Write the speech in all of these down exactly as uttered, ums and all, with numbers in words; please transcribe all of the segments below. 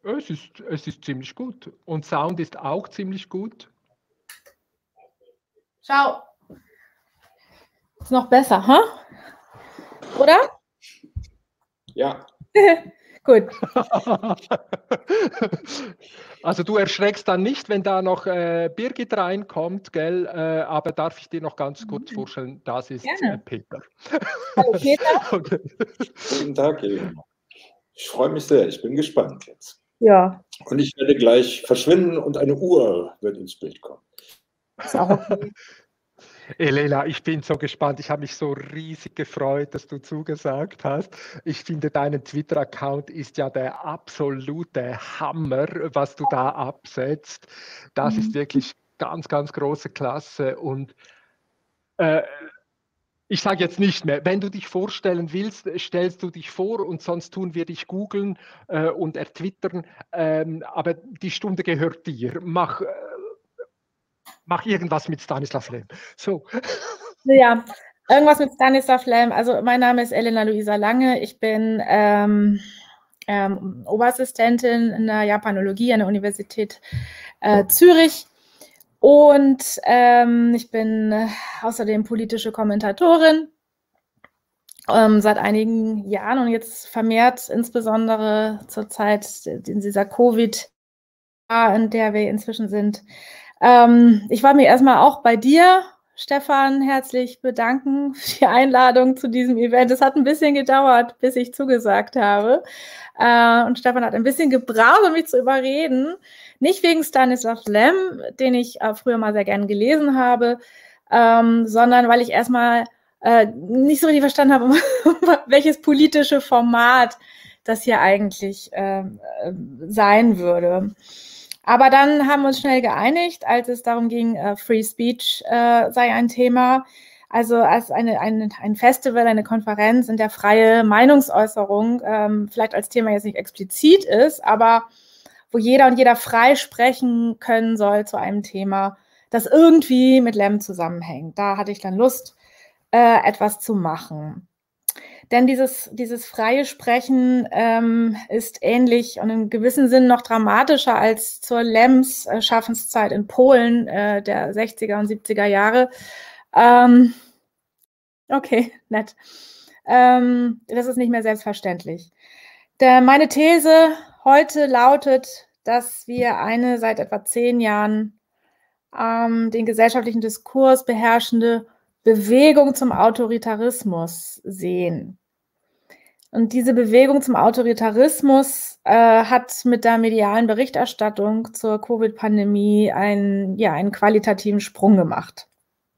Es ist, es ist ziemlich gut. Und Sound ist auch ziemlich gut. Schau. Ist noch besser, huh? Oder? Ja. Gut. Also du erschreckst dann nicht, wenn da noch äh, Birgit reinkommt, gell? Äh, aber darf ich dir noch ganz kurz vorstellen, das ist äh, Peter. Hallo Peter. Okay. Guten Tag, Elena. Ich freue mich sehr, ich bin gespannt jetzt. Ja. Und ich werde gleich verschwinden und eine Uhr wird ins Bild kommen. Ist auch okay. Elena, ich bin so gespannt. Ich habe mich so riesig gefreut, dass du zugesagt hast. Ich finde, dein Twitter-Account ist ja der absolute Hammer, was du da absetzt. Das ist wirklich ganz, ganz große Klasse. Und äh, ich sage jetzt nicht mehr, wenn du dich vorstellen willst, stellst du dich vor und sonst tun wir dich googeln äh, und ertwittern. Ähm, aber die Stunde gehört dir. Mach, äh, mach irgendwas mit Stanislav Lem. So. Ja, irgendwas mit Stanislav Lem. Also mein Name ist Elena Luisa Lange. Ich bin ähm, ähm, Oberassistentin in der Japanologie an der Universität äh, Zürich. Und ähm, ich bin äh, außerdem politische Kommentatorin ähm, seit einigen Jahren und jetzt vermehrt insbesondere zur Zeit in dieser Covid, in der wir inzwischen sind. Ähm, ich wollte mich erstmal auch bei dir, Stefan, herzlich bedanken für die Einladung zu diesem Event. Es hat ein bisschen gedauert, bis ich zugesagt habe. Äh, und Stefan hat ein bisschen gebraucht, um mich zu überreden. Nicht wegen Stanislav Lem, den ich äh, früher mal sehr gerne gelesen habe, ähm, sondern weil ich erstmal äh, nicht so richtig verstanden habe, welches politische Format das hier eigentlich äh, sein würde. Aber dann haben wir uns schnell geeinigt, als es darum ging, äh, Free Speech äh, sei ein Thema. Also als eine, eine, ein Festival, eine Konferenz, in der freie Meinungsäußerung ähm, vielleicht als Thema jetzt nicht explizit ist, aber wo jeder und jeder frei sprechen können soll zu einem Thema, das irgendwie mit Lem zusammenhängt. Da hatte ich dann Lust, äh, etwas zu machen. Denn dieses, dieses freie Sprechen ähm, ist ähnlich und in gewissem Sinn noch dramatischer als zur Lems äh, Schaffenszeit in Polen äh, der sechziger und siebziger Jahre. Ähm, okay, nett. Ähm, das ist nicht mehr selbstverständlich. Der, meine These heute lautet, dass wir eine seit etwa zehn Jahren ähm, den gesellschaftlichen Diskurs beherrschende Bewegung zum Autoritarismus sehen. Und diese Bewegung zum Autoritarismus äh, hat mit der medialen Berichterstattung zur Covid-Pandemie einen, ja, einen qualitativen Sprung gemacht.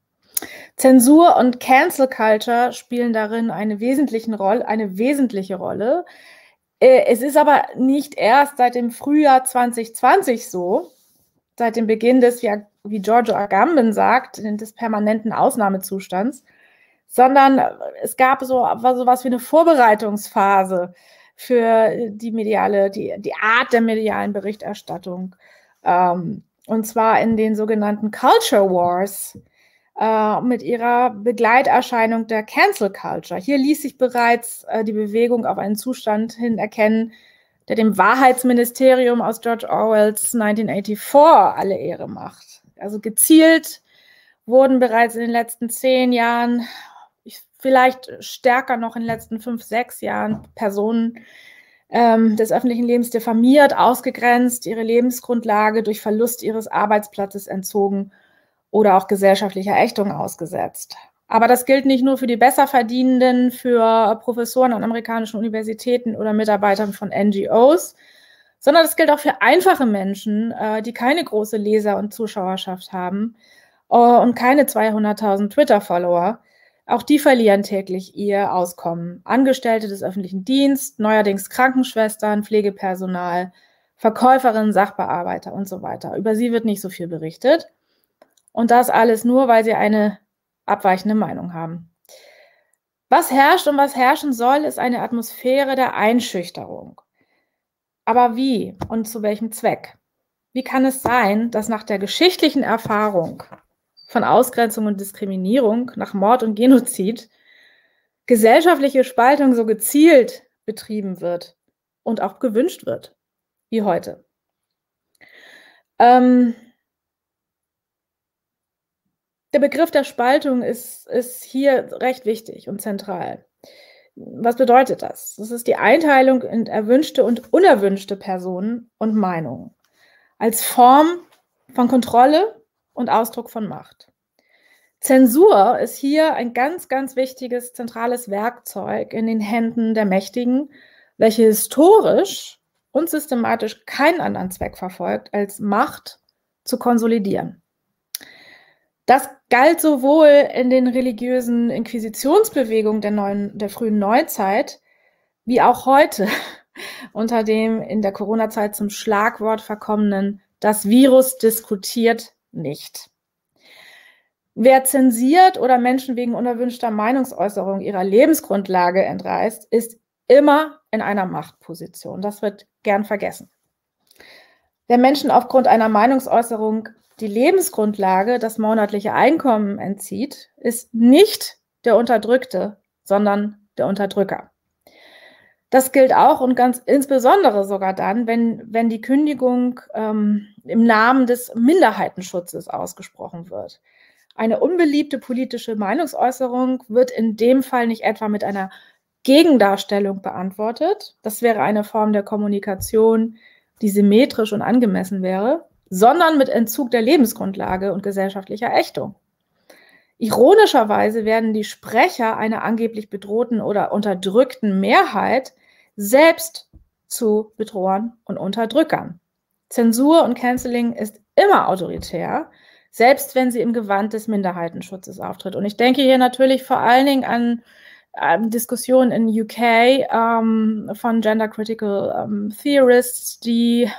Zensur und Cancel Culture spielen darin eine, wesentlichen Rolle, eine wesentliche Rolle. Äh, es ist aber nicht erst seit dem Frühjahr zwanzig zwanzig so, seit dem Beginn des, wie, wie Giorgio Agamben sagt, des permanenten Ausnahmezustands, sondern es gab so was wie eine Vorbereitungsphase für die mediale, die, die Art der medialen Berichterstattung. Ähm, und zwar in den sogenannten Culture Wars äh, mit ihrer Begleiterscheinung der Cancel Culture. Hier ließ sich bereits äh, die Bewegung auf einen Zustand hin erkennen, der dem Wahrheitsministerium aus George Orwells neunzehnhundertvierundachtzig alle Ehre macht. Also gezielt wurden bereits in den letzten zehn Jahren, vielleicht stärker noch in den letzten fünf, sechs Jahren, Personen ähm, des öffentlichen Lebens diffamiert, ausgegrenzt, ihre Lebensgrundlage durch Verlust ihres Arbeitsplatzes entzogen oder auch gesellschaftlicher Ächtung ausgesetzt. Aber das gilt nicht nur für die Besserverdienenden, für Professoren an amerikanischen Universitäten oder Mitarbeitern von N G Os, sondern das gilt auch für einfache Menschen, äh, die keine große Leser- und Zuschauerschaft haben äh, und keine zweihunderttausend Twitter-Follower. Auch die verlieren täglich ihr Auskommen. Angestellte des öffentlichen Dienstes, neuerdings Krankenschwestern, Pflegepersonal, Verkäuferinnen, Sachbearbeiter und so weiter. Über sie wird nicht so viel berichtet. Und das alles nur, weil sie eine abweichende Meinung haben. Was herrscht und was herrschen soll, ist eine Atmosphäre der Einschüchterung. Aber wie und zu welchem Zweck? Wie kann es sein, dass nach der geschichtlichen Erfahrung von Ausgrenzung und Diskriminierung, nach Mord und Genozid, gesellschaftliche Spaltung so gezielt betrieben wird und auch gewünscht wird? wie heute. Ähm, der Begriff der Spaltung ist, ist hier recht wichtig und zentral. Was bedeutet das? Das ist die Einteilung in erwünschte und unerwünschte Personen und Meinungen als Form von Kontrolle und Ausdruck von Macht. Zensur ist hier ein ganz, ganz wichtiges, zentrales Werkzeug in den Händen der Mächtigen, welche historisch und systematisch keinen anderen Zweck verfolgt, als Macht zu konsolidieren. Das galt sowohl in den religiösen Inquisitionsbewegungen der, neuen, der frühen Neuzeit, wie auch heute unter dem in der Corona-Zeit zum Schlagwort verkommenen „Das Virus diskutiert nicht". Wer zensiert oder Menschen wegen unerwünschter Meinungsäußerung ihrer Lebensgrundlage entreißt, ist immer in einer Machtposition. Das wird gern vergessen. Wer Menschen aufgrund einer Meinungsäußerung die Lebensgrundlage, das monatliche Einkommen entzieht, ist nicht der Unterdrückte, sondern der Unterdrücker. Das gilt auch und ganz insbesondere sogar dann, wenn, wenn die Kündigung ähm, im Namen des Minderheitenschutzes ausgesprochen wird. Eine unbeliebte politische Meinungsäußerung wird in dem Fall nicht etwa mit einer Gegendarstellung beantwortet. Das wäre eine Form der Kommunikation, die symmetrisch und angemessen wäre, sondern mit Entzug der Lebensgrundlage und gesellschaftlicher Ächtung. Ironischerweise werden die Sprecher einer angeblich bedrohten oder unterdrückten Mehrheit selbst zu Bedrohern und Unterdrückern. Zensur und Canceling ist immer autoritär, selbst wenn sie im Gewand des Minderheitenschutzes auftritt. Und ich denke hier natürlich vor allen Dingen an ähm, Diskussionen in U K ähm, von Gender Critical ähm, Theorists, die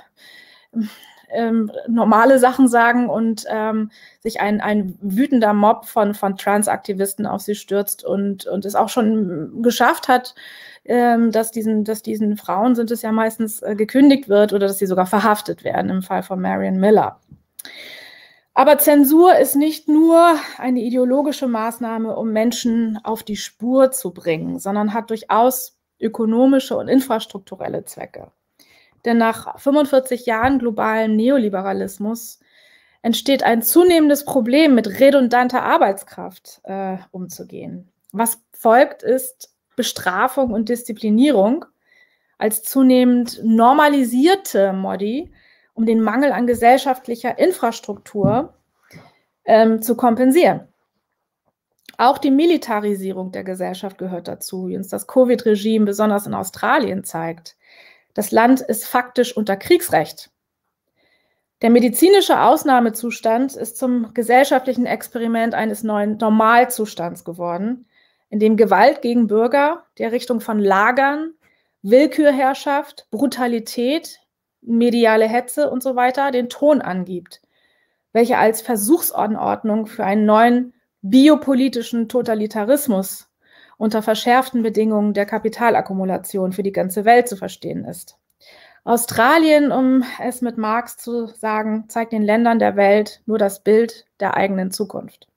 ähm, normale Sachen sagen und ähm, sich ein, ein wütender Mob von, von Transaktivisten auf sie stürzt und, und es auch schon geschafft hat, ähm, dass, diesen, dass diesen Frauen sind es ja meistens äh, gekündigt wird oder dass sie sogar verhaftet werden, im Fall von Marion Miller. Aber Zensur ist nicht nur eine ideologische Maßnahme, um Menschen auf die Spur zu bringen, sondern hat durchaus ökonomische und infrastrukturelle Zwecke. Denn nach fünfundvierzig Jahren globalen Neoliberalismus entsteht ein zunehmendes Problem, mit redundanter Arbeitskraft äh, umzugehen. Was folgt, ist Bestrafung und Disziplinierung als zunehmend normalisierte Modi, um den Mangel an gesellschaftlicher Infrastruktur ähm, zu kompensieren. Auch die Militarisierung der Gesellschaft gehört dazu, wie uns das Covid-Regime besonders in Australien zeigt. Das Land ist faktisch unter Kriegsrecht. Der medizinische Ausnahmezustand ist zum gesellschaftlichen Experiment eines neuen Normalzustands geworden, in dem Gewalt gegen Bürger der Richtung von Lagern, Willkürherrschaft, Brutalität, mediale Hetze und so weiter den Ton angibt, welche als Versuchsanordnung für einen neuen biopolitischen Totalitarismus unter verschärften Bedingungen der Kapitalakkumulation für die ganze Welt zu verstehen ist. Australien, um es mit Marx zu sagen, zeigt den Ländern der Welt nur das Bild der eigenen Zukunft.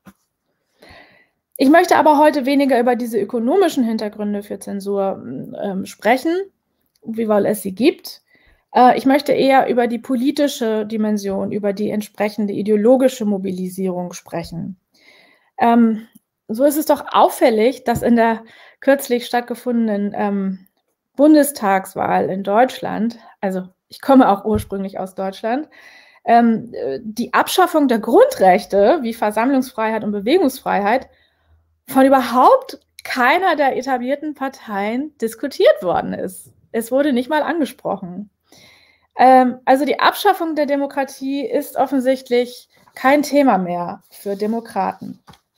Ich möchte aber heute weniger über diese ökonomischen Hintergründe für Zensur äh, sprechen, wiewohl es sie gibt. Äh, ich möchte eher über die politische Dimension, über die entsprechende ideologische Mobilisierung sprechen. Ähm, so ist es doch auffällig, dass in der kürzlich stattgefundenen ähm, Bundestagswahl in Deutschland, also ich komme auch ursprünglich aus Deutschland, ähm, die Abschaffung der Grundrechte wie Versammlungsfreiheit und Bewegungsfreiheit von überhaupt keiner der etablierten Parteien diskutiert worden ist. Es wurde nicht mal angesprochen. Ähm, also die Abschaffung der Demokratie ist offensichtlich kein Thema mehr für Demokraten.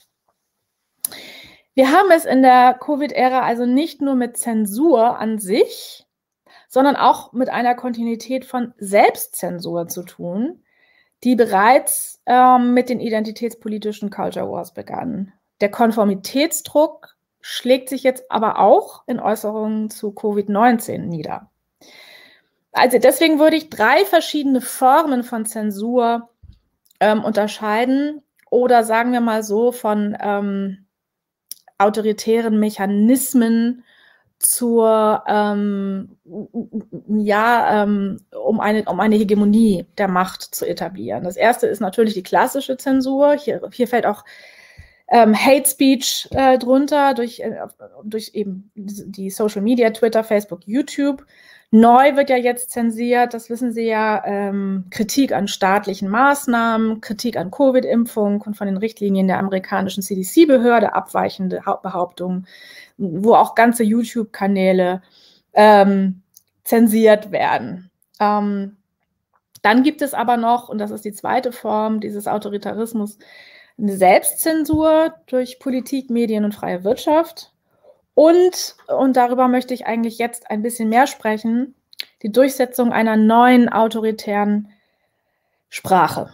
Wir haben es in der Covid-Ära also nicht nur mit Zensur an sich, sondern auch mit einer Kontinuität von Selbstzensur zu tun, die bereits ähm, mit den identitätspolitischen Culture Wars begann. Der Konformitätsdruck schlägt sich jetzt aber auch in Äußerungen zu Covid neunzehn nieder. Also deswegen würde ich drei verschiedene Formen von Zensur ähm, unterscheiden oder sagen wir mal so von ähm, autoritären Mechanismen zur, ähm, ja, ähm, um eine, um eine Hegemonie der Macht zu etablieren. Das erste ist natürlich die klassische Zensur. Hier, hier fällt auch ähm, Hate Speech äh, drunter durch, äh, durch eben die Social Media, Twitter, Facebook, YouTube. Neu wird ja jetzt zensiert, das wissen Sie ja, ähm, Kritik an staatlichen Maßnahmen, Kritik an Covid-Impfung und von den Richtlinien der amerikanischen C D C-Behörde, abweichende Behauptungen, wo auch ganze YouTube-Kanäle ähm, zensiert werden. Ähm, dann gibt es aber noch, und das ist die zweite Form dieses Autoritarismus, eine Selbstzensur durch Politik, Medien und freie Wirtschaft. Und, und darüber möchte ich eigentlich jetzt ein bisschen mehr sprechen, die Durchsetzung einer neuen autoritären Sprache.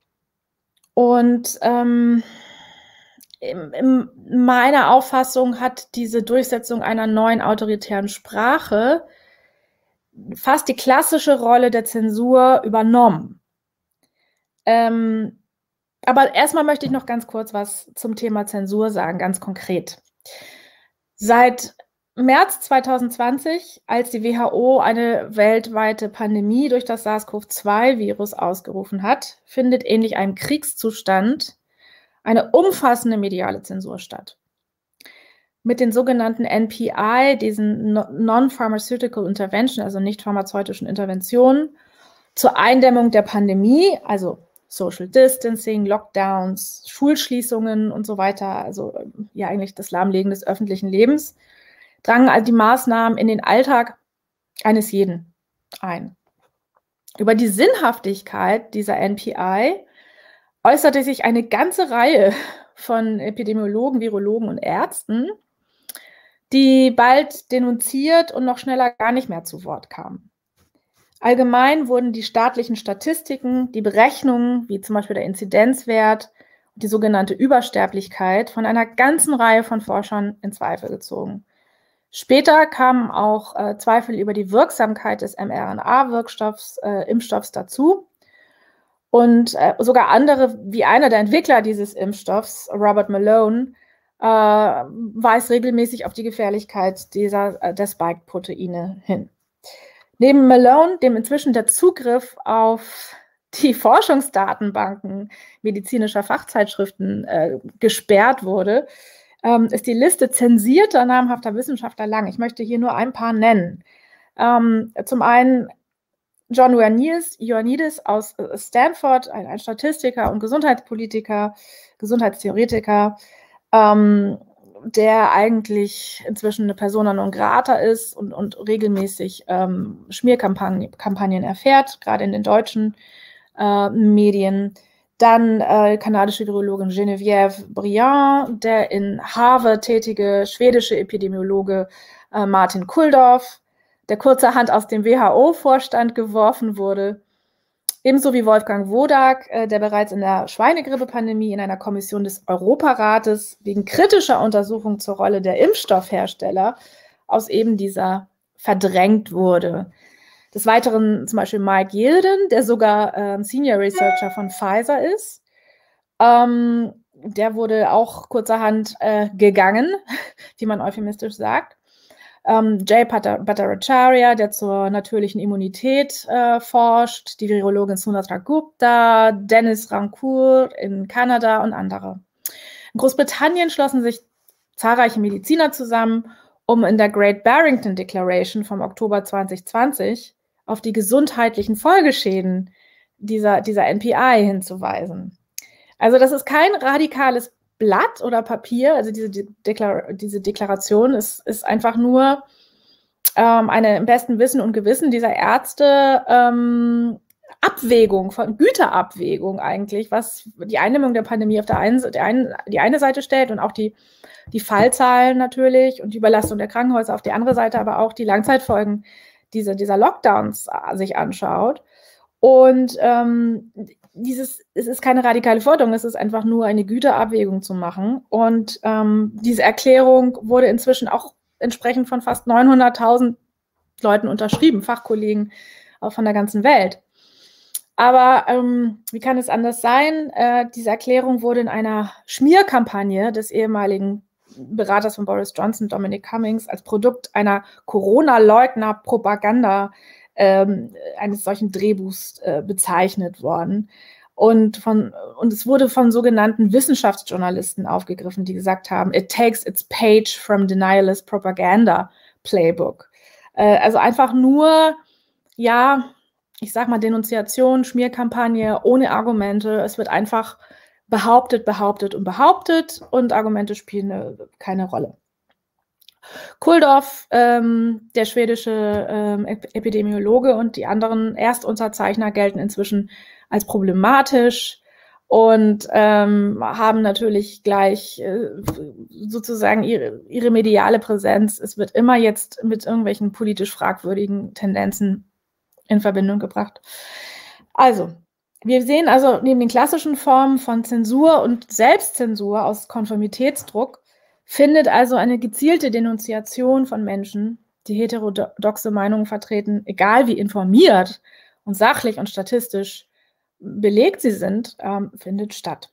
Und ähm, in, in meiner Auffassung hat diese Durchsetzung einer neuen autoritären Sprache fast die klassische Rolle der Zensur übernommen. Ähm, aber erstmal möchte ich noch ganz kurz was zum Thema Zensur sagen, ganz konkret. Seit März zweitausendzwanzig, als die W H O eine weltweite Pandemie durch das SARS-CoV zwei Virus ausgerufen hat, findet ähnlich einem Kriegszustand eine umfassende mediale Zensur statt. Mit den sogenannten N P I, diesen Non-Pharmaceutical Intervention, also nicht pharmazeutischen Interventionen, zur Eindämmung der Pandemie, also Social Distancing, Lockdowns, Schulschließungen und so weiter, also ja eigentlich das Lahmlegen des öffentlichen Lebens, drangen all die Maßnahmen in den Alltag eines jeden ein. Über die Sinnhaftigkeit dieser N P I äußerte sich eine ganze Reihe von Epidemiologen, Virologen und Ärzten, die bald denunziert und noch schneller gar nicht mehr zu Wort kamen. Allgemein wurden die staatlichen Statistiken, die Berechnungen, wie zum Beispiel der Inzidenzwert, die sogenannte Übersterblichkeit, von einer ganzen Reihe von Forschern in Zweifel gezogen. Später kamen auch äh, Zweifel über die Wirksamkeit des mRNA-Wirkstoffs, äh, Impfstoffs dazu. Und äh, sogar andere, wie einer der Entwickler dieses Impfstoffs, Robert Malone, äh, weist regelmäßig auf die Gefährlichkeit dieser, äh, der Spike-Proteine hin. Neben Malone, dem inzwischen der Zugriff auf die Forschungsdatenbanken medizinischer Fachzeitschriften äh, gesperrt wurde, ähm, ist die Liste zensierter namhafter Wissenschaftler lang. Ich möchte hier nur ein paar nennen. Ähm, zum einen John Ioannidis, Ioannidis aus Stanford, ein, ein Statistiker und Gesundheitspolitiker, Gesundheitstheoretiker, ähm, der eigentlich inzwischen eine Persona non grata ist und, und regelmäßig ähm, Schmierkampagnen Kampagnen erfährt, gerade in den deutschen äh, Medien. Dann äh, kanadische Virologin Geneviève Briand, der in Harvard tätige schwedische Epidemiologe äh, Martin Kulldorff, der kurzerhand aus dem W H O-Vorstand geworfen wurde. Ebenso wie Wolfgang Wodak, äh, der bereits in der Schweinegrippe-Pandemie in einer Kommission des Europarates wegen kritischer Untersuchung zur Rolle der Impfstoffhersteller aus eben dieser verdrängt wurde. Des Weiteren zum Beispiel Mike Yilden, der sogar ähm, Senior Researcher von Pfizer ist. Ähm, der wurde auch kurzerhand äh, gegangen, wie man euphemistisch sagt. Ähm, Jay Bhattacharya, der zur natürlichen Immunität äh, forscht, die Virologin Sunatra Gupta, Dennis Rancourt in Kanada und andere. In Großbritannien schlossen sich zahlreiche Mediziner zusammen, um in der Great Barrington Declaration vom Oktober zweitausendzwanzig auf die gesundheitlichen Folgeschäden dieser, dieser N P I hinzuweisen. Also das ist kein radikales Blatt oder Papier, also diese, Deklar diese Deklaration ist, ist einfach nur ähm, eine im besten Wissen und Gewissen dieser Ärzte ähm, Abwägung, von Güterabwägung eigentlich, was die Eindämmung der Pandemie auf der einen, der einen, die eine Seite stellt und auch die, die Fallzahlen natürlich und die Überlastung der Krankenhäuser auf die andere Seite, aber auch die Langzeitfolgen dieser, dieser Lockdowns sich anschaut. Und ähm, dieses, es ist keine radikale Forderung, es ist einfach nur eine Güterabwägung zu machen. Und ähm, diese Erklärung wurde inzwischen auch entsprechend von fast neunhunderttausend Leuten unterschrieben, Fachkollegen auch von der ganzen Welt. Aber ähm, wie kann es anders sein? Äh, diese Erklärung wurde in einer Schmierkampagne des ehemaligen Beraters von Boris Johnson, Dominic Cummings, als Produkt einer Corona-Leugner-Propaganda ähm, eines solchen Drehbuchs äh, bezeichnet worden. Und, von, und es wurde von sogenannten Wissenschaftsjournalisten aufgegriffen, die gesagt haben, it takes its page from denialist propaganda playbook. Äh, also einfach nur, ja, ich sag mal Denunziation, Schmierkampagne ohne Argumente. Es wird einfach behauptet, behauptet und behauptet und Argumente spielen eine, keine Rolle. Kulldorff, ähm, der schwedische ähm, Epidemiologe und die anderen Erstunterzeichner gelten inzwischen als problematisch und ähm, haben natürlich gleich äh, sozusagen ihre, ihre mediale Präsenz. Es wird immer jetzt mit irgendwelchen politisch fragwürdigen Tendenzen in Verbindung gebracht. Also, wir sehen also neben den klassischen Formen von Zensur und Selbstzensur aus Konformitätsdruck findet also eine gezielte Denunziation von Menschen, die heterodoxe Meinungen vertreten, egal wie informiert und sachlich und statistisch belegt sie sind, ähm, findet statt.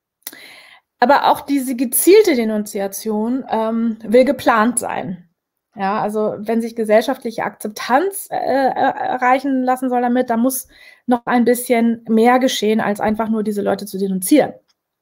Aber auch diese gezielte Denunziation ähm, will geplant sein. Ja, also wenn sich gesellschaftliche Akzeptanz äh, erreichen lassen soll damit, da muss noch ein bisschen mehr geschehen, als einfach nur diese Leute zu denunzieren.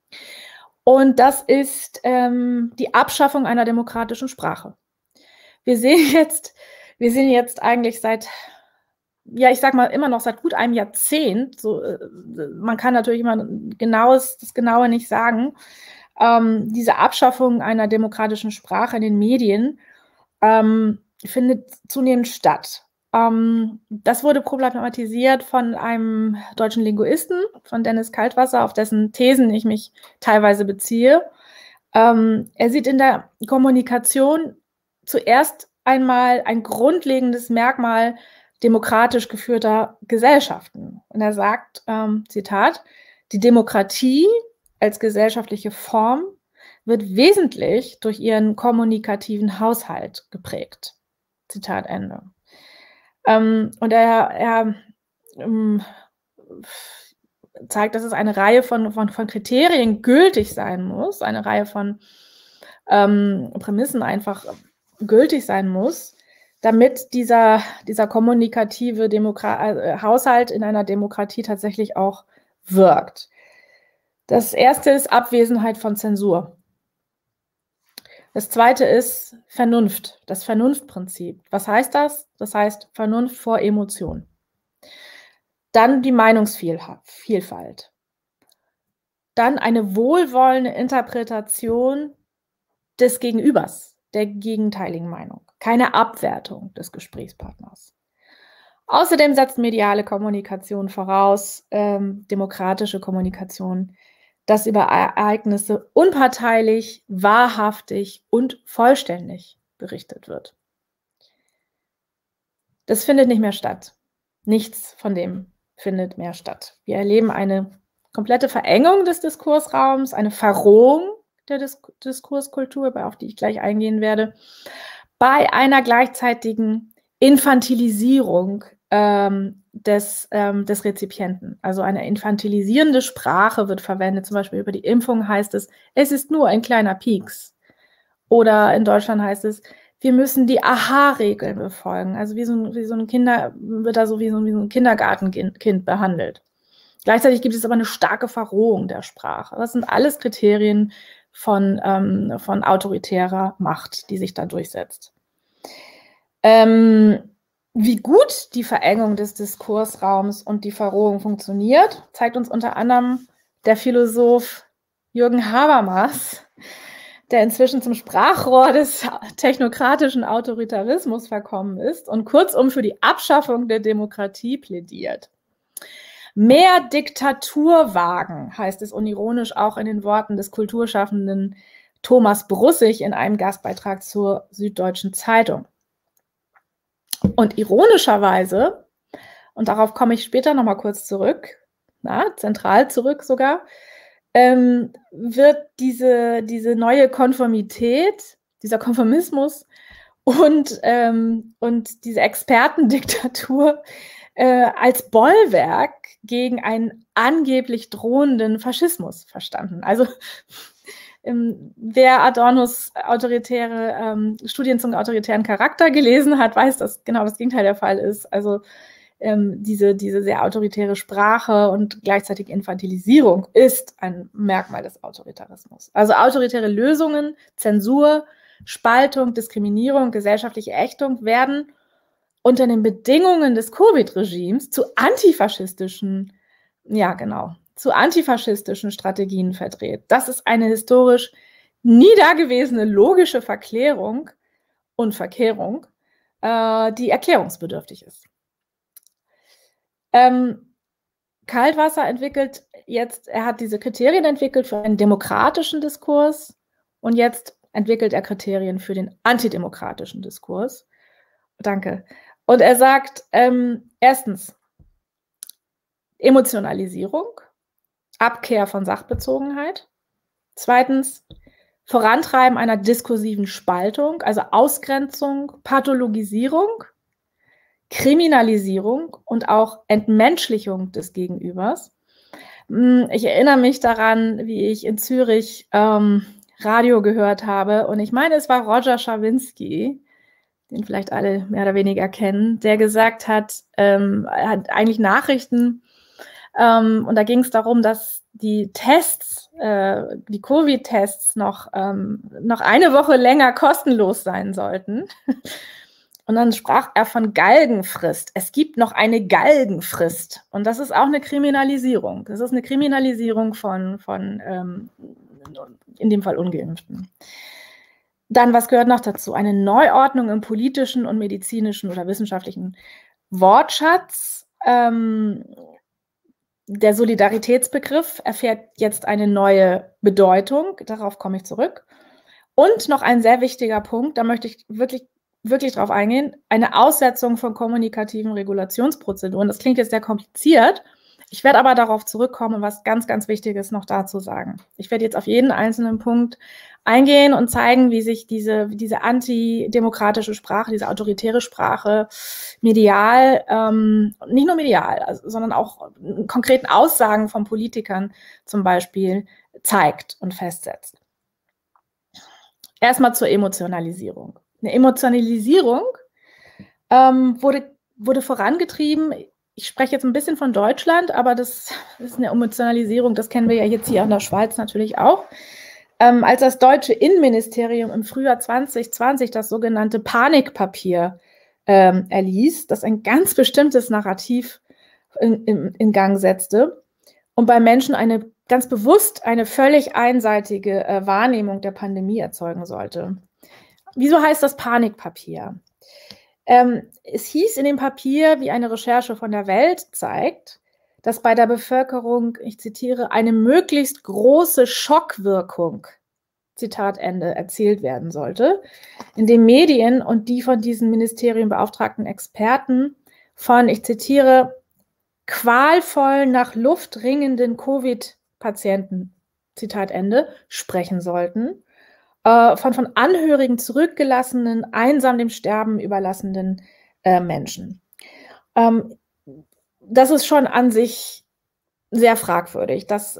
Und das ist ähm, die Abschaffung einer demokratischen Sprache. Wir sehen jetzt, wir sehen jetzt eigentlich seit, ja, ich sag mal immer noch seit gut einem Jahrzehnt, so, äh, man kann natürlich immer genaues, das Genaue nicht sagen, ähm, diese Abschaffung einer demokratischen Sprache in den Medien ähm, findet zunehmend statt. Ähm, das wurde problematisiert von einem deutschen Linguisten, von Dennis Kaltwasser, auf dessen Thesen ich mich teilweise beziehe. Ähm, er sieht in der Kommunikation zuerst einmal ein grundlegendes Merkmal demokratisch geführter Gesellschaften. Und er sagt, ähm, Zitat, die Demokratie als gesellschaftliche Form wird wesentlich durch ihren kommunikativen Haushalt geprägt. Zitat Ende. Ähm, und er, er ähm, zeigt, dass es eine Reihe von, von, von Kriterien gültig sein muss, eine Reihe von ähm, Prämissen einfach gültig sein muss, damit dieser, dieser kommunikative Demokra- äh, Haushalt in einer Demokratie tatsächlich auch wirkt. Das erste ist Abwesenheit von Zensur. Das zweite ist Vernunft, das Vernunftprinzip. Was heißt das? Das heißt Vernunft vor Emotion. Dann die Meinungsvielfalt. Dann eine wohlwollende Interpretation des Gegenübers, der gegenteiligen Meinung. Keine Abwertung des Gesprächspartners. Außerdem setzt mediale Kommunikation voraus, ähm, demokratische Kommunikation, dass über Ereignisse unparteilich, wahrhaftig und vollständig berichtet wird. Das findet nicht mehr statt. Nichts von dem findet mehr statt. Wir erleben eine komplette Verengung des Diskursraums, eine Verrohung der Dis- Diskurskultur, auf die ich gleich eingehen werde, bei einer gleichzeitigen Infantilisierung ähm, des, ähm, des Rezipienten. Also eine infantilisierende Sprache wird verwendet, zum Beispiel über die Impfung heißt es, es ist nur ein kleiner Pieks. Oder in Deutschland heißt es, wir müssen die Aha-Regeln befolgen. Also wie so ein, wie so ein Kinder, wird da so wie so, wie so ein Kindergartenkind behandelt. Gleichzeitig gibt es aber eine starke Verrohung der Sprache. Das sind alles Kriterien von, ähm, von autoritärer Macht, die sich da durchsetzt. Ähm, Wie gut die Verengung des Diskursraums und die Verrohung funktioniert, zeigt uns unter anderem der Philosoph Jürgen Habermas, der inzwischen zum Sprachrohr des technokratischen Autoritarismus verkommen ist und kurzum für die Abschaffung der Demokratie plädiert. Mehr Diktatur wagen, heißt es unironisch auch in den Worten des Kulturschaffenden Thomas Brussig in einem Gastbeitrag zur Süddeutschen Zeitung. Und ironischerweise, und darauf komme ich später nochmal kurz zurück, na, zentral zurück sogar, ähm, wird diese, diese neue Konformität, dieser Konformismus und, ähm, und diese Expertendiktatur äh, als Bollwerk gegen einen angeblich drohenden Faschismus verstanden. Also ähm, wer Adornos autoritäre ähm, Studien zum autoritären Charakter gelesen hat, weiß, dass genau das Gegenteil der Fall ist. Also ähm, diese, diese sehr autoritäre Sprache und gleichzeitig Infantilisierung ist ein Merkmal des Autoritarismus. Also autoritäre Lösungen, Zensur, Spaltung, Diskriminierung, gesellschaftliche Ächtung werden unter den Bedingungen des Covid-Regimes zu antifaschistischen, ja genau, zu antifaschistischen Strategien verdreht. Das ist eine historisch nie dagewesene logische Verklärung und Verkehrung, äh, die erklärungsbedürftig ist. Ähm, Kaltwasser entwickelt jetzt, er hat diese Kriterien entwickelt für einen demokratischen Diskurs und jetzt entwickelt er Kriterien für den antidemokratischen Diskurs. Danke. Und er sagt, ähm, erstens, Emotionalisierung, Abkehr von Sachbezogenheit. Zweitens, Vorantreiben einer diskursiven Spaltung, also Ausgrenzung, Pathologisierung, Kriminalisierung und auch Entmenschlichung des Gegenübers. Ich erinnere mich daran, wie ich in Zürich ähm, Radio gehört habe und ich meine, es war Roger Schawinski, den vielleicht alle mehr oder weniger kennen, der gesagt hat, ähm, er hat eigentlich Nachrichten ähm, und da ging es darum, dass die Tests, äh, die Covid-Tests noch, ähm, noch eine Woche länger kostenlos sein sollten. Und dann sprach er von Galgenfrist. Es gibt noch eine Galgenfrist. Und das ist auch eine Kriminalisierung. Das ist eine Kriminalisierung von, von ähm, in dem Fall Ungeimpften. Dann, was gehört noch dazu? Eine Neuordnung im politischen und medizinischen oder wissenschaftlichen Wortschatz. Ähm, der Solidaritätsbegriff erfährt jetzt eine neue Bedeutung. Darauf komme ich zurück. Und noch ein sehr wichtiger Punkt, da möchte ich wirklich, wirklich drauf eingehen, eine Aussetzung von kommunikativen Regulationsprozeduren. Das klingt jetzt sehr kompliziert. Ich werde aber darauf zurückkommen, was ganz, ganz Wichtiges noch dazu sagen. Ich werde jetzt auf jeden einzelnen Punkt eingehen und zeigen, wie sich diese, diese antidemokratische Sprache, diese autoritäre Sprache medial, ähm, nicht nur medial, also, sondern auch in konkreten Aussagen von Politikern zum Beispiel zeigt und festsetzt. Erstmal zur Emotionalisierung. Eine Emotionalisierung ähm, wurde, wurde vorangetrieben. Ich spreche jetzt ein bisschen von Deutschland, aber das ist eine Emotionalisierung, das kennen wir ja jetzt hier in der Schweiz natürlich auch. Ähm, als das deutsche Innenministerium im Frühjahr zwanzig zwanzig das sogenannte Panikpapier ähm, erließ, das ein ganz bestimmtes Narrativ in, in, in Gang setzte und bei Menschen eine ganz bewusst eine völlig einseitige äh, Wahrnehmung der Pandemie erzeugen sollte. Wieso heißt das Panikpapier? Ähm, es hieß in dem Papier, wie eine Recherche von der Welt zeigt, dass bei der Bevölkerung, ich zitiere, eine möglichst große Schockwirkung, Zitat Ende, erzielt werden sollte, indem Medien und die von diesen Ministerien beauftragten Experten von, ich zitiere, qualvoll nach Luft ringenden Covid-Patienten, Zitat Ende, sprechen sollten, äh, von von Angehörigen zurückgelassenen, einsam dem Sterben überlassenen äh, Menschen. Ähm, Das ist schon an sich sehr fragwürdig, dass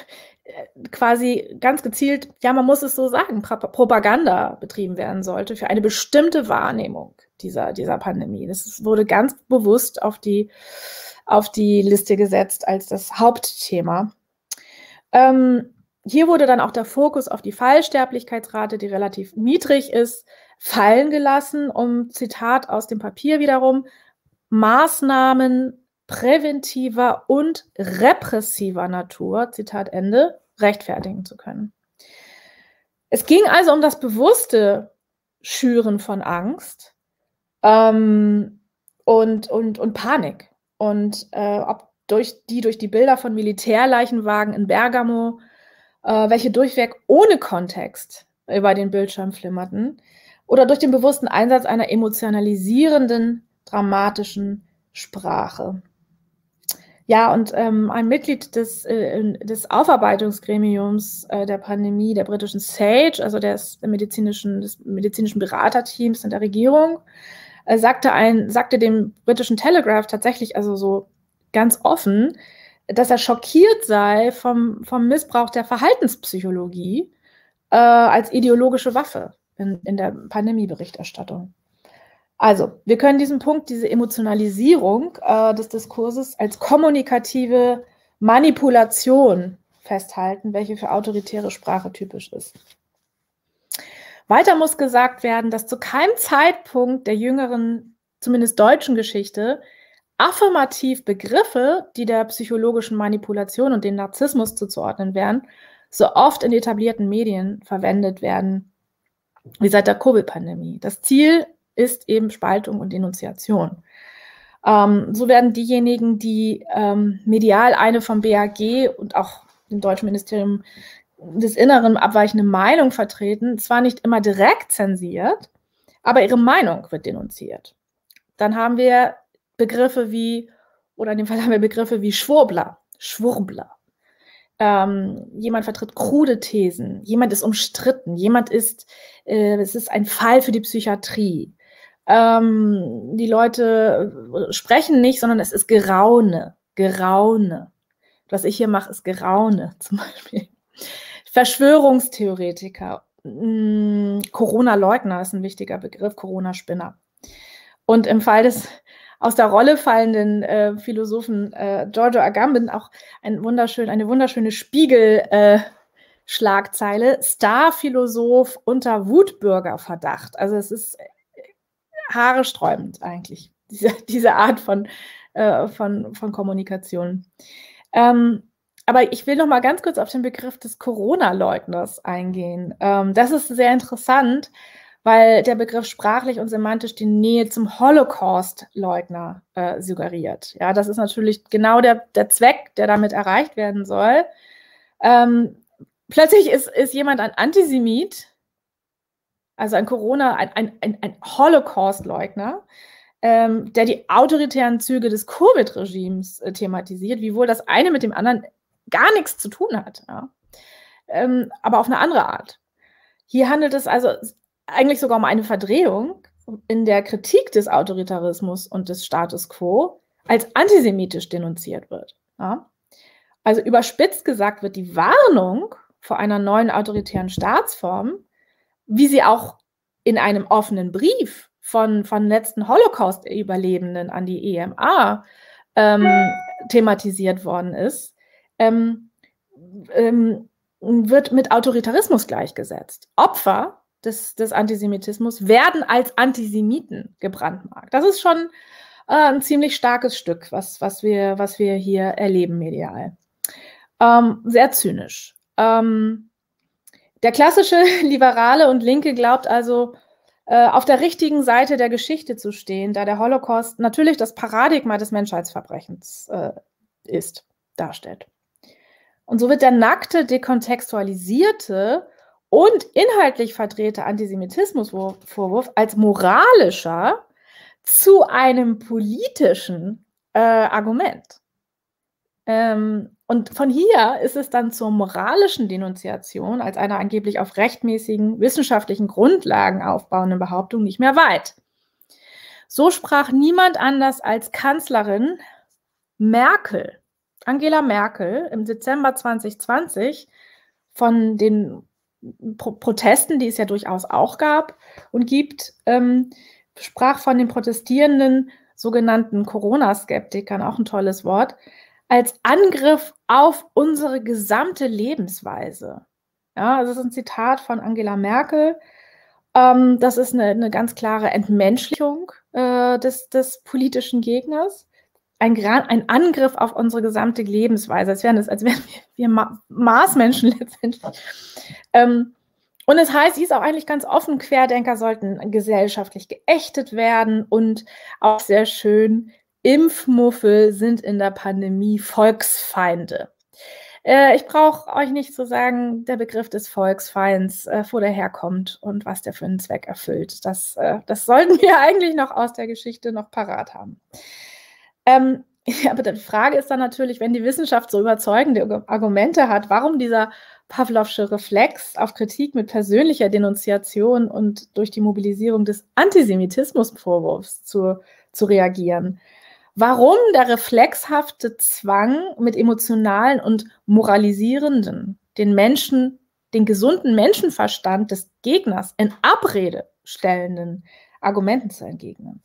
quasi ganz gezielt, ja, man muss es so sagen, Propaganda betrieben werden sollte für eine bestimmte Wahrnehmung dieser, dieser Pandemie. Das wurde ganz bewusst auf die, auf die Liste gesetzt als das Hauptthema. Ähm, hier wurde dann auch der Fokus auf die Fallsterblichkeitsrate, die relativ niedrig ist, fallen gelassen, um, Zitat aus dem Papier wiederum, Maßnahmen präventiver und repressiver Natur, Zitat Ende, rechtfertigen zu können. Es ging also um das bewusste Schüren von Angst ähm, und, und, und Panik. Und äh, ob durch die, durch die Bilder von Militärleichenwagen in Bergamo, äh, welche durchweg ohne Kontext über den Bildschirm flimmerten, oder durch den bewussten Einsatz einer emotionalisierenden, dramatischen Sprache. Ja, und ähm, ein Mitglied des, äh, des Aufarbeitungsgremiums äh, der Pandemie, der britischen SAGE, also des medizinischen, des medizinischen Beraterteams in der Regierung, äh, sagte, ein, sagte dem britischen Telegraph tatsächlich also so ganz offen, dass er schockiert sei vom, vom Missbrauch der Verhaltenspsychologie äh, als ideologische Waffe in, in der Pandemieberichterstattung. Also, wir können diesen Punkt, diese Emotionalisierung äh, des Diskurses als kommunikative Manipulation festhalten, welche für autoritäre Sprache typisch ist. Weiter muss gesagt werden, dass zu keinem Zeitpunkt der jüngeren, zumindest deutschen Geschichte, affirmativ Begriffe, die der psychologischen Manipulation und dem Narzissmus zuzuordnen wären, so oft in etablierten Medien verwendet werden, wie seit der Covid-Pandemie. Das Ziel ist eben Spaltung und Denunziation. Ähm, so werden diejenigen, die ähm, medial eine vom B A G und auch dem Deutschen Ministerium des Inneren abweichende Meinung vertreten, zwar nicht immer direkt zensiert, aber ihre Meinung wird denunziert. Dann haben wir Begriffe wie, oder in dem Fall haben wir Begriffe wie Schwurbler, Schwurbler. Ähm, jemand vertritt krude Thesen, jemand ist umstritten, jemand ist, äh, es ist ein Fall für die Psychiatrie. Ähm, die Leute sprechen nicht, sondern es ist Geraune, Geraune. Was ich hier mache, ist Geraune zum Beispiel. Verschwörungstheoretiker, Corona-Leugner ist ein wichtiger Begriff, Corona-Spinner. Und im Fall des aus der Rolle fallenden äh, Philosophen äh, Giorgio Agamben auch ein wunderschön, eine wunderschöne Spiegel-Schlagzeile, äh, Star-Philosoph unter Wutbürgerverdacht. Also es ist haaresträubend eigentlich, diese, diese Art von, äh, von, von Kommunikation. Ähm, aber ich will noch mal ganz kurz auf den Begriff des Corona-Leugners eingehen. Ähm, das ist sehr interessant, weil der Begriff sprachlich und semantisch die Nähe zum Holocaust-Leugner äh, suggeriert. Ja, das ist natürlich genau der, der Zweck, der damit erreicht werden soll. Ähm, plötzlich ist, ist jemand ein Antisemit, also ein Corona, ein, ein, ein, ein Holocaust-Leugner, ähm, der die autoritären Züge des Covid-Regimes äh, thematisiert, wiewohl das eine mit dem anderen gar nichts zu tun hat, ja? ähm, aber auf eine andere Art. Hier handelt es also eigentlich sogar um eine Verdrehung in der Kritik des Autoritarismus und des Status quo als antisemitisch denunziert wird. Ja? Also überspitzt gesagt wird die Warnung vor einer neuen autoritären Staatsform, wie sie auch in einem offenen Brief von, von letzten Holocaust-Überlebenden an die E M A ähm, thematisiert worden ist, ähm, ähm, wird mit Autoritarismus gleichgesetzt. Opfer Des, des Antisemitismus werden als Antisemiten gebrandmarkt. Das ist schon äh, ein ziemlich starkes Stück, was, was, wir, was wir hier erleben medial. Ähm, sehr zynisch. Ähm, der klassische Liberale und Linke glaubt also, äh, auf der richtigen Seite der Geschichte zu stehen, da der Holocaust natürlich das Paradigma des Menschheitsverbrechens äh, ist, darstellt. Und so wird der nackte, dekontextualisierte und inhaltlich verdrehte Antisemitismusvorwurf als moralischer zu einem politischen äh, Argument. Ähm, und von hier ist es dann zur moralischen Denunziation als einer angeblich auf rechtmäßigen, wissenschaftlichen Grundlagen aufbauenden Behauptung nicht mehr weit. So sprach niemand anders als Kanzlerin Merkel, Angela Merkel, im Dezember zwanzig zwanzig von den Pro Protesten, die es ja durchaus auch gab und gibt, ähm, sprach von den protestierenden sogenannten Corona-Skeptikern, auch ein tolles Wort, als Angriff auf unsere gesamte Lebensweise. Ja, das ist ein Zitat von Angela Merkel. Ähm, das ist eine, eine ganz klare Entmenschlichung äh, des, des politischen Gegners. Ein, ein Angriff auf unsere gesamte Lebensweise, als wären, das, als wären wir, wir Marsmenschen letztendlich. Ähm, und es heißt, hieß auch eigentlich ganz offen, Querdenker sollten gesellschaftlich geächtet werden und auch sehr schön, Impfmuffel sind in der Pandemie Volksfeinde. Äh, ich brauche euch nicht zu sagen, der Begriff des Volksfeinds, äh, wo der herkommt und was der für einen Zweck erfüllt. Das, äh, das sollten wir eigentlich noch aus der Geschichte noch parat haben. Ähm, ja, aber die Frage ist dann natürlich, wenn die Wissenschaft so überzeugende Argumente hat, warum dieser Pavlovsche Reflex auf Kritik mit persönlicher Denunziation und durch die Mobilisierung des Antisemitismusvorwurfs zu, zu reagieren. Warum der reflexhafte Zwang mit emotionalen und moralisierenden, den Menschen den gesunden Menschenverstand des Gegners in Abrede stellenden Argumenten zu entgegnen.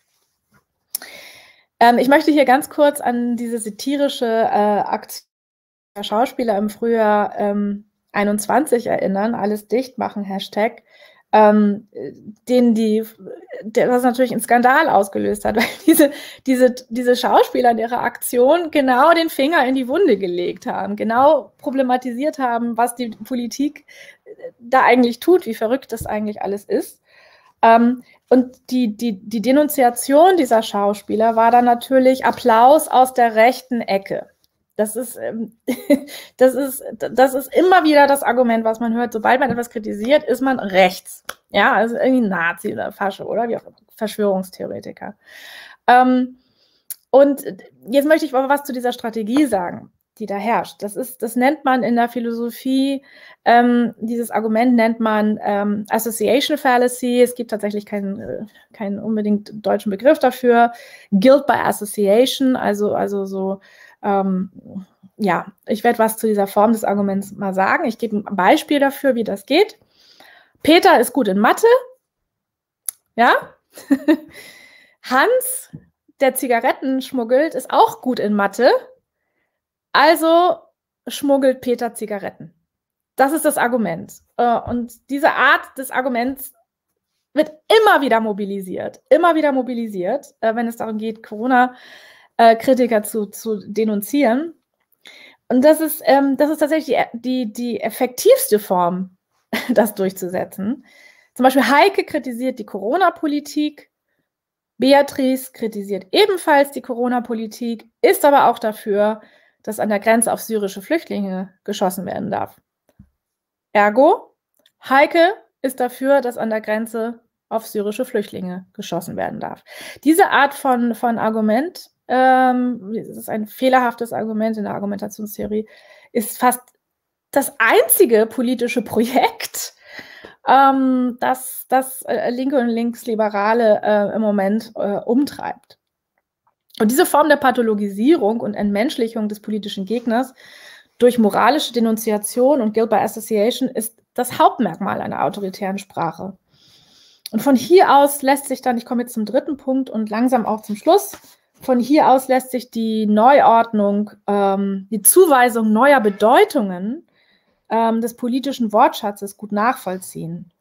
Ähm, ich möchte hier ganz kurz an diese satirische äh, Aktion der Schauspieler im Frühjahr ähm, einundzwanzig erinnern, alles dicht machen, Hashtag, ähm, den die, der das natürlich einen Skandal ausgelöst hat, weil diese, diese, diese Schauspieler in ihrer Aktion genau den Finger in die Wunde gelegt haben, genau problematisiert haben, was die Politik da eigentlich tut, wie verrückt das eigentlich alles ist. Ähm, und die, die, die Denunziation dieser Schauspieler war dann natürlich Applaus aus der rechten Ecke. Das ist, ähm, das ist, das ist immer wieder das Argument, was man hört. Sobald man etwas kritisiert, ist man rechts. Ja, also irgendwie Nazi oder Fasche oder wie auch immer, Verschwörungstheoretiker. Ähm, und jetzt möchte ich aber was zu dieser Strategie sagen, die da herrscht. Das ist, das nennt man in der Philosophie, ähm, dieses Argument nennt man ähm, Association Fallacy. Es gibt tatsächlich keinen, äh, keinen unbedingt deutschen Begriff dafür. Guilt by Association, also, also so, ähm, ja, ich werde was zu dieser Form des Arguments mal sagen. Ich gebe ein Beispiel dafür, wie das geht. Peter ist gut in Mathe, ja. Hans, der Zigaretten schmuggelt, ist auch gut in Mathe. Also schmuggelt Peter Zigaretten. Das ist das Argument. Und diese Art des Arguments wird immer wieder mobilisiert, immer wieder mobilisiert, wenn es darum geht, Corona-Kritiker zu, zu denunzieren. Und das ist, ähm, das ist tatsächlich die, die, die effektivste Form, das durchzusetzen. Zum Beispiel Heike kritisiert die Corona-Politik, Beatrice kritisiert ebenfalls die Corona-Politik, ist aber auch dafür, dass an der Grenze auf syrische Flüchtlinge geschossen werden darf. Ergo, Heike ist dafür, dass an der Grenze auf syrische Flüchtlinge geschossen werden darf. Diese Art von, von Argument, ähm, das ist ein fehlerhaftes Argument in der Argumentationstheorie, ist fast das einzige politische Projekt, ähm, das, das äh, Linke und Linksliberale äh, im Moment äh, umtreibt. Und diese Form der Pathologisierung und Entmenschlichung des politischen Gegners durch moralische Denunziation und Guilt by Association ist das Hauptmerkmal einer autoritären Sprache. Und von hier aus lässt sich dann, ich komme jetzt zum dritten Punkt und langsam auch zum Schluss, von hier aus lässt sich die Neuordnung, ähm, die Zuweisung neuer Bedeutungen ähm, des politischen Wortschatzes gut nachvollziehen.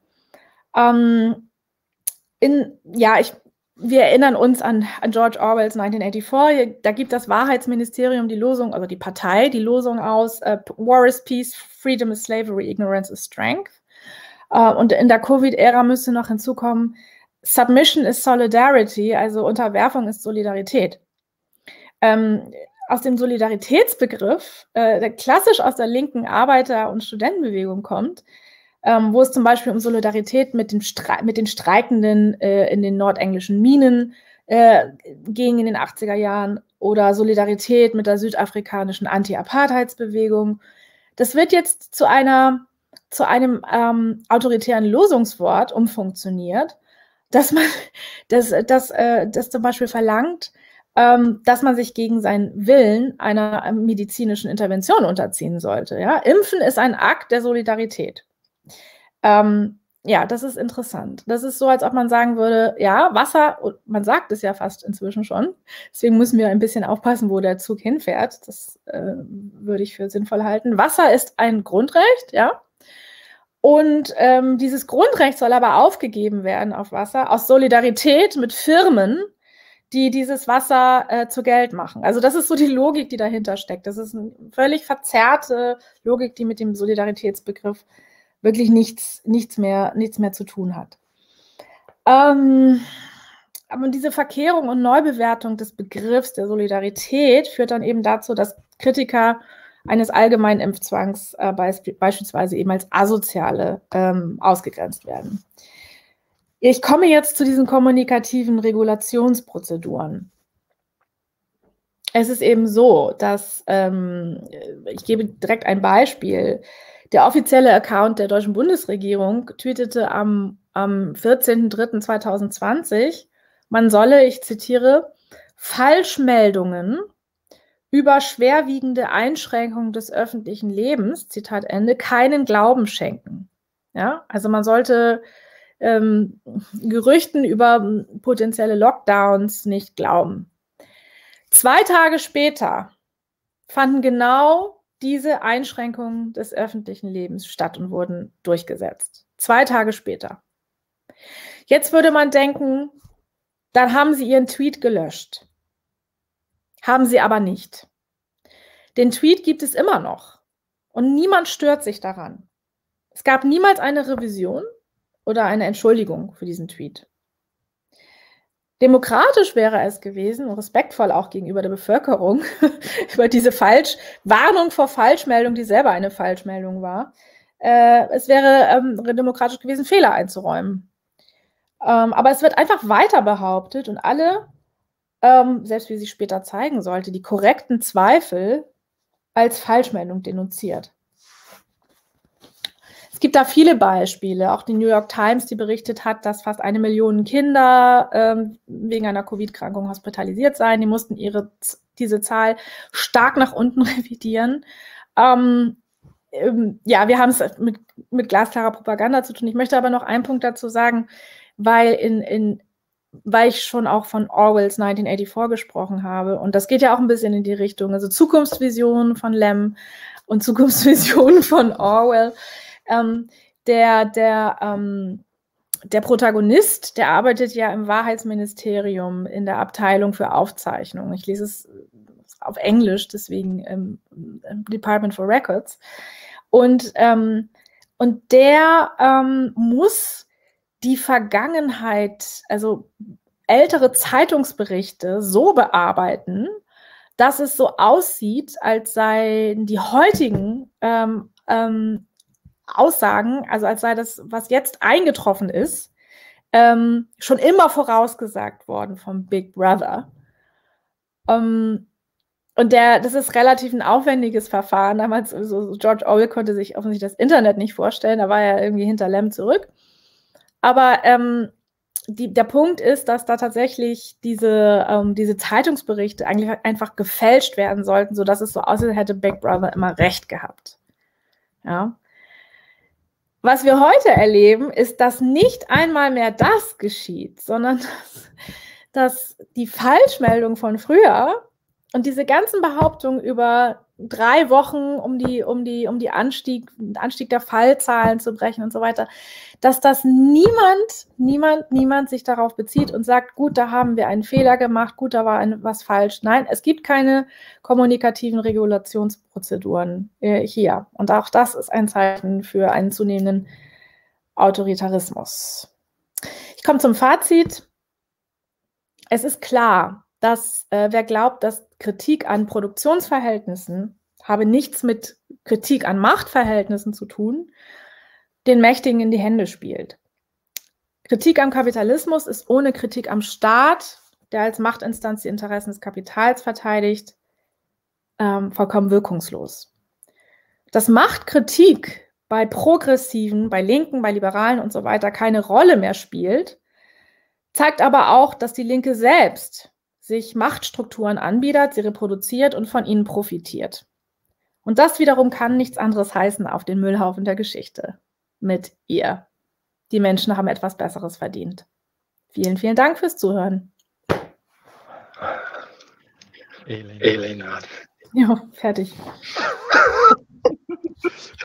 Ähm, in, ja, ich Wir erinnern uns an, an George Orwells neunzehnhundertvierundachtzig. Da gibt das Wahrheitsministerium die Losung, also die Partei, die Losung aus, uh, War is Peace, Freedom is Slavery, Ignorance is Strength. Uh, und in der Covid-Ära müsste noch hinzukommen, Submission is Solidarity, also Unterwerfung ist Solidarität. Ähm, aus dem Solidaritätsbegriff, äh, der klassisch aus der linken Arbeiter- und Studentenbewegung kommt, Ähm, wo es zum Beispiel um Solidarität mit den, Stre mit den Streikenden äh, in den nordenglischen Minen äh, ging in den achtziger Jahren oder Solidarität mit der südafrikanischen Anti-Apartheidsbewegung. Das wird jetzt zu, einer, zu einem ähm, autoritären Losungswort umfunktioniert, dass man das, das, äh, das zum Beispiel verlangt, ähm, dass man sich gegen seinen Willen einer medizinischen Intervention unterziehen sollte. Ja? Impfen ist ein Akt der Solidarität. Ähm, ja, das ist interessant. Das ist so, als ob man sagen würde, ja, Wasser, man sagt es ja fast inzwischen schon, deswegen müssen wir ein bisschen aufpassen, wo der Zug hinfährt. Das äh, würde ich für sinnvoll halten. Wasser ist ein Grundrecht, ja. Und ähm, dieses Grundrecht soll aber aufgegeben werden auf Wasser aus Solidarität mit Firmen, die dieses Wasser äh, zu Geld machen. Also das ist so die Logik, die dahinter steckt. Das ist eine völlig verzerrte Logik, die mit dem Solidaritätsbegriff wirklich nichts, nichts, mehr, nichts mehr zu tun hat. Ähm, aber diese Verkehrung und Neubewertung des Begriffs der Solidarität führt dann eben dazu, dass Kritiker eines allgemeinen Impfzwangs äh, be beispielsweise eben als Asoziale ähm, ausgegrenzt werden. Ich komme jetzt zu diesen kommunikativen Regulationsprozeduren. Es ist eben so, dass, ähm, ich gebe direkt ein Beispiel, der offizielle Account der deutschen Bundesregierung tweetete am, am vierzehnten dritten zweitausendzwanzig, man solle, ich zitiere, Falschmeldungen über schwerwiegende Einschränkungen des öffentlichen Lebens, Zitat Ende, keinen Glauben schenken. Ja, also man sollte ähm, Gerüchten über potenzielle Lockdowns nicht glauben. Zwei Tage später fanden genau diese Einschränkungen des öffentlichen Lebens statt und wurden durchgesetzt. Zwei Tage später. Jetzt würde man denken, dann haben sie ihren Tweet gelöscht. Haben sie aber nicht. Den Tweet gibt es immer noch und niemand stört sich daran. Es gab niemals eine Revision oder eine Entschuldigung für diesen Tweet. Demokratisch wäre es gewesen, und respektvoll auch gegenüber der Bevölkerung, über diese Falsch Warnung vor Falschmeldung, die selber eine Falschmeldung war. Äh, es wäre ähm, demokratisch gewesen, Fehler einzuräumen. Ähm, aber es wird einfach weiter behauptet und alle, ähm, selbst wie sich später zeigen sollte, die korrekten Zweifel als Falschmeldung denunziert. Es gibt da viele Beispiele, auch die New York Times, die berichtet hat, dass fast eine Million Kinder ähm, wegen einer Covid-Krankung hospitalisiert seien. Die mussten ihre, diese Zahl stark nach unten revidieren. Ähm, ähm, ja, wir haben es mit, mit glasklarer Propaganda zu tun. Ich möchte aber noch einen Punkt dazu sagen, weil, in, in, weil ich schon auch von Orwells neunzehnhundertvierundachtzig gesprochen habe. Und das geht ja auch ein bisschen in die Richtung, also Zukunftsvisionen von Lem und Zukunftsvisionen von Orwell. Ähm, der, der, ähm, der Protagonist, der arbeitet ja im Wahrheitsministerium in der Abteilung für Aufzeichnung. Ich lese es auf Englisch, deswegen ähm, Department for Records. Und, ähm, und der ähm, muss die Vergangenheit, also ältere Zeitungsberichte so bearbeiten, dass es so aussieht, als seien die heutigen ähm, ähm, Aussagen, also als sei das, was jetzt eingetroffen ist, ähm, schon immer vorausgesagt worden vom Big Brother. Ähm, und der, das ist relativ ein aufwendiges Verfahren. Damals, also George Orwell konnte sich offensichtlich das Internet nicht vorstellen, da war er irgendwie hinter Lem zurück. Aber ähm, die, der Punkt ist, dass da tatsächlich diese, ähm, diese Zeitungsberichte eigentlich einfach gefälscht werden sollten, sodass es so aussieht, hätte Big Brother immer recht gehabt. Ja. Was wir heute erleben, ist, dass nicht einmal mehr das geschieht, sondern dass, dass die Falschmeldung von früher und diese ganzen Behauptungen über drei Wochen, um die, um die, um die Anstieg, Anstieg der Fallzahlen zu brechen und so weiter, dass das niemand, niemand, niemand sich darauf bezieht und sagt, gut, da haben wir einen Fehler gemacht, gut, da war ein, was falsch. Nein, es gibt keine kommunikativen Regulationsprozeduren äh, hier. Und auch das ist ein Zeichen für einen zunehmenden Autoritarismus. Ich komme zum Fazit. Es ist klar, dass äh, wer glaubt, dass Kritik an Produktionsverhältnissen habe nichts mit Kritik an Machtverhältnissen zu tun, den Mächtigen in die Hände spielt. Kritik am Kapitalismus ist ohne Kritik am Staat, der als Machtinstanz die Interessen des Kapitals verteidigt, ähm, vollkommen wirkungslos. Dass Machtkritik bei Progressiven, bei Linken, bei Liberalen und so weiter keine Rolle mehr spielt, zeigt aber auch, dass die Linke selbst sich Machtstrukturen anbietet, sie reproduziert und von ihnen profitiert. Und das wiederum kann nichts anderes heißen auf den Müllhaufen der Geschichte mit ihr. Die Menschen haben etwas Besseres verdient. Vielen, vielen Dank fürs Zuhören. Elena. Elena. Ja, fertig.